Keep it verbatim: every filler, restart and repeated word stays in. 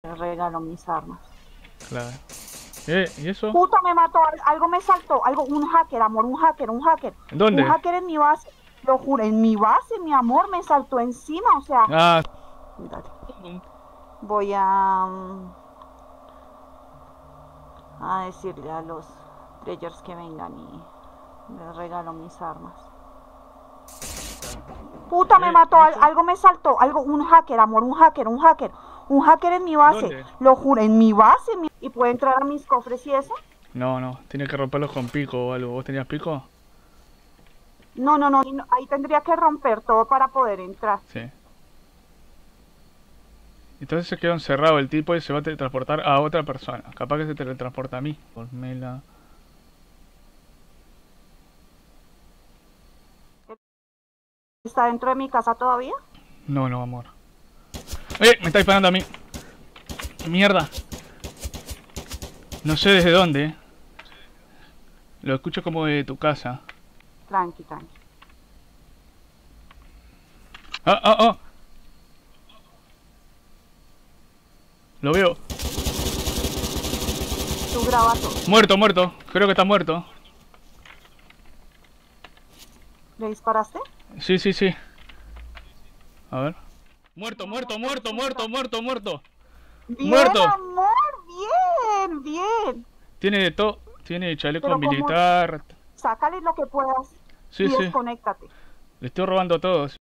Le regalo mis armas. Claro. ¿Eh? ¿Y eso? Puta, me mató, algo me saltó, algo, un hacker, amor, un hacker, un hacker. ¿Dónde? Un hacker en mi base, lo juro, en mi base, mi amor, me saltó encima, o sea. Ah. Dale. Voy a... a decirle a los players que vengan y les regalo mis armas. Puta, me ¿Eh? mató, ¿Y eso? algo me saltó, algo, un hacker, amor, un hacker, un hacker. Un hacker en mi base, ¿Dónde? lo juro, en mi base, mi... ¿y puede entrar a mis cofres y eso? No, no, tiene que romperlos con pico o algo. ¿Vos tenías pico? No, no, no, ahí tendría que romper todo para poder entrar. Sí. Entonces se quedó encerrado el tipo y se va a teletransportar a otra persona. Capaz que se teletransporta a mí. Mela. ¿Está dentro de mi casa todavía? No, no, amor. ¡Eh! Me está disparando a mí. Mierda. No sé desde dónde. eh. Lo escucho como de tu casa. Tranqui, tranqui. ¡Ah, ah, ah! Lo veo. Tú grabas todo. Muerto, muerto. Creo que está muerto. ¿Le disparaste? Sí, sí, sí. A ver. Muerto, muerto, muerto, muerto, muerto, muerto. Bien, ¡Muerto! amor, bien, bien. Tiene de todo. Tiene chaleco Pero como, militar. sácale lo que puedas Sí, y sí. desconéctate. Le estoy robando a todos.